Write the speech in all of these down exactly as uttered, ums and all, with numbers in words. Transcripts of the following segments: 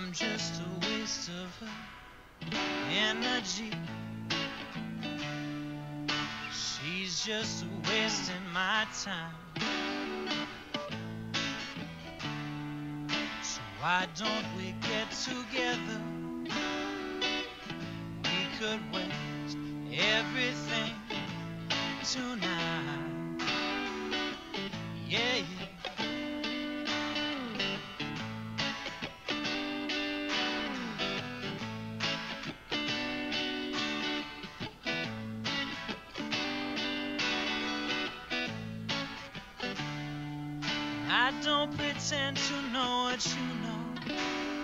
I'm just a waste of her energy. She's just wasting my time. So why don't we get together? We could waste everything tonight. Yeah, yeah. I don't pretend to know what you know.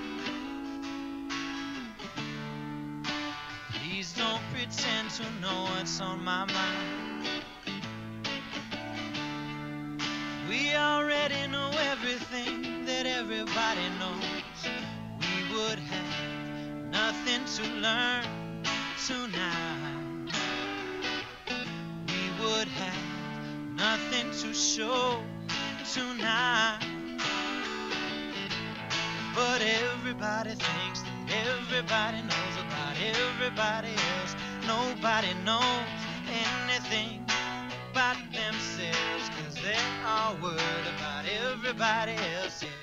Please don't pretend to know what's on my mind. We already know everything that everybody knows. We would have nothing to learn tonight. We would have nothing to show tonight. But everybody thinks that everybody knows about everybody else. Nobody knows anything about themselves, 'cause they are worried about everybody else. Yeah.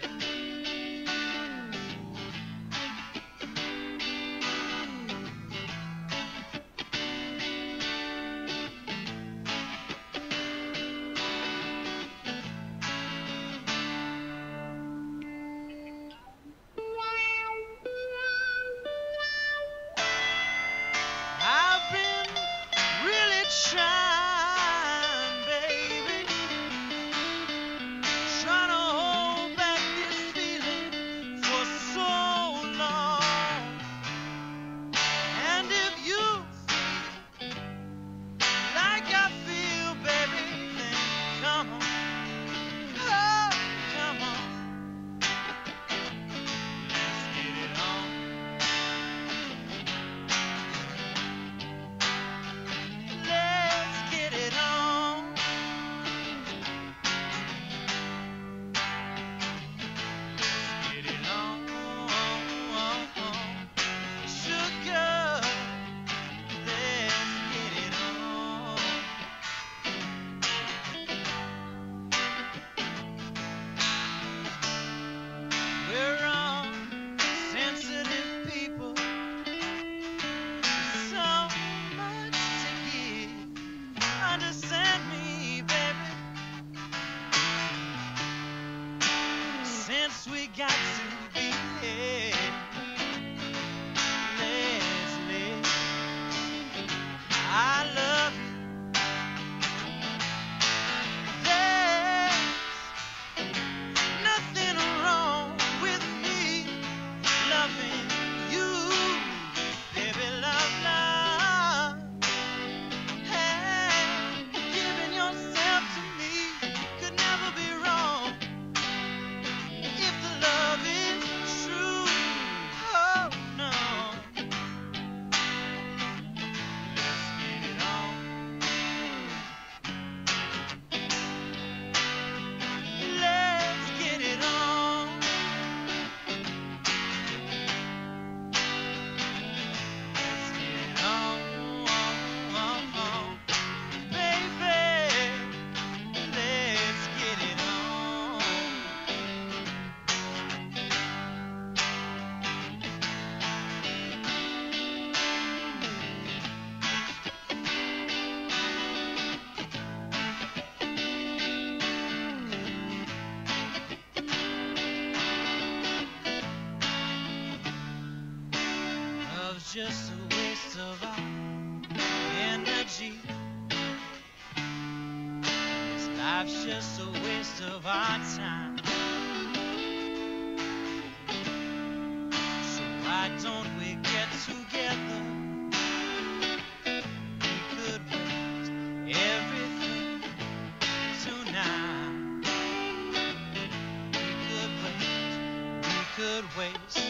Just a waste of our energy. This life's just a waste of our time. So why don't we get together? We could waste everything tonight. We could waste, we could waste